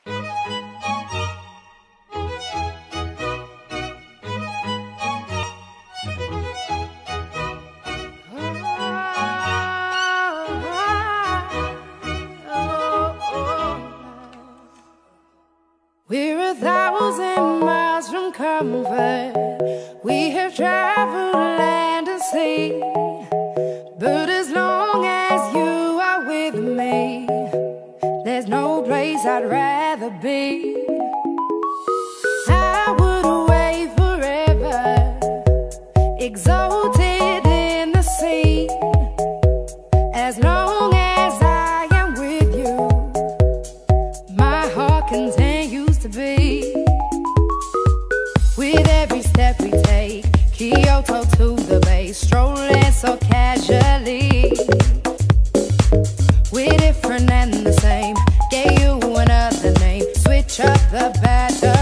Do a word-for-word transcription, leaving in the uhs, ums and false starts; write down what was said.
We're a thousand miles from comfort. We have traveled land and sea. But as long as you are with me, there's no place I'd rather be. I would away forever, exalted in the sea. As long as I am with you, my heart continues to beat. With every step we take, Kyoto to the bay, strolling so casually. We're different and the same, gave you another name, switch up the battle.